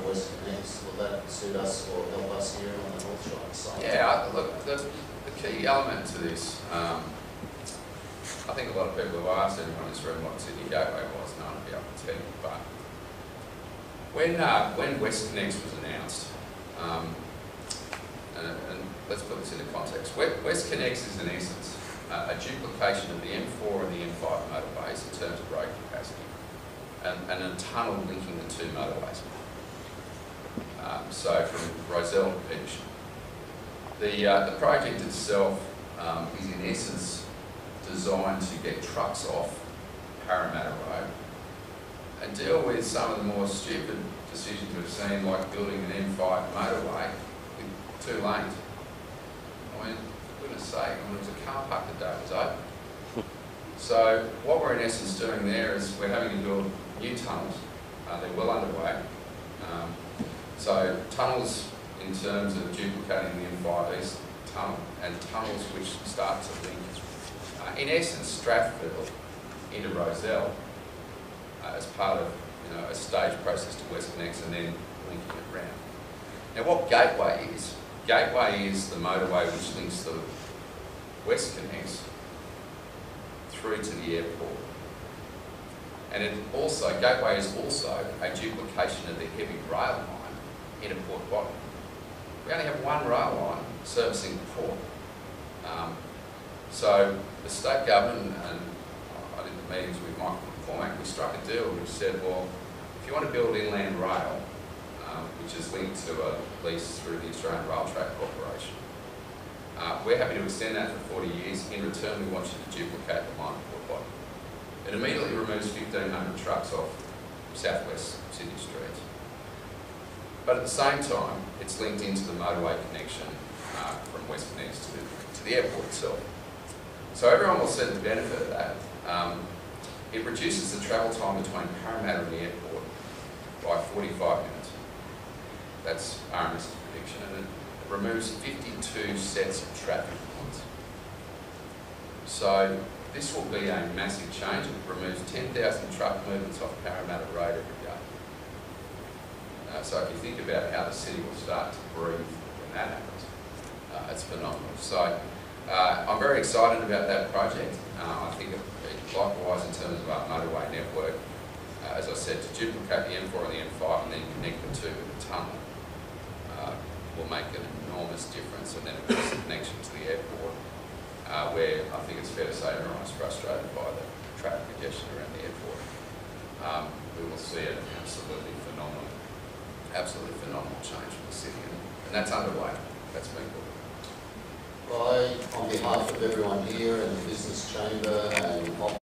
WestConnex, will that suit us or help us here on the North Shore side? Yeah, look, the key element to this, I think a lot of people have asked anyone in this room what Sydney Gateway was, none will be able to tell you, but when WestConnex was announced, and let's put this into context, WestConnex is in essence a duplication of the M4 and the M5 motorways in terms of road capacity, and a tunnel linking the two motorways. So from Rozelle to Petersham. The project itself is in essence designed to get trucks off Parramatta Road and deal with some of the more stupid decisions we've seen, like building an M5 motorway with 2 lanes. I mean, for goodness sake, there was a car park the day it was open. So what we're in essence doing there is we're having to build new tunnels. They're well underway. So tunnels in terms of duplicating the M5 East tunnel, and tunnels which start to link, in essence, Stratford into Rozelle as part of a staged process to WestConnex and then linking it round. Now what Gateway is the motorway which links the WestConnex through to the airport. And Gateway is also a duplication of the heavy rail line into Port Bottom. We only have one rail line servicing the port. So the state government, and I did the meetings with Michael McCormack, we struck a deal which said, well, if you want to build inland rail, which is linked to a lease through the Australian Rail Track Corporation, we're happy to extend that for 40 years. In return, we want you to duplicate the line at Port Bottom. It immediately removes 1,500 trucks off southwest Sydney streets. But at the same time, it's linked into the motorway connection from WestConnex to the airport itself. So everyone will see the benefit of that. It reduces the travel time between Parramatta and the airport by 45 minutes. That's RMS's prediction, and it removes 52 sets of traffic points. So this will be a massive change. It removes 10,000 truck movements off Parramatta Road every day. So if you think about how the city will start to breathe when that happens, it's phenomenal. So I'm very excited about that project. I think likewise in terms of our motorway network, as I said, to duplicate the M4 and the M5 and then connect the two with the tunnel will make an enormous difference. And then of course the connection to the airport, where I think it's fair to say everyone's frustrated by the traffic congestion around the airport. We will see an absolutely phenomenal change for the city, and that's underway. That's been good. Well, on behalf of everyone here and the Business Chamber and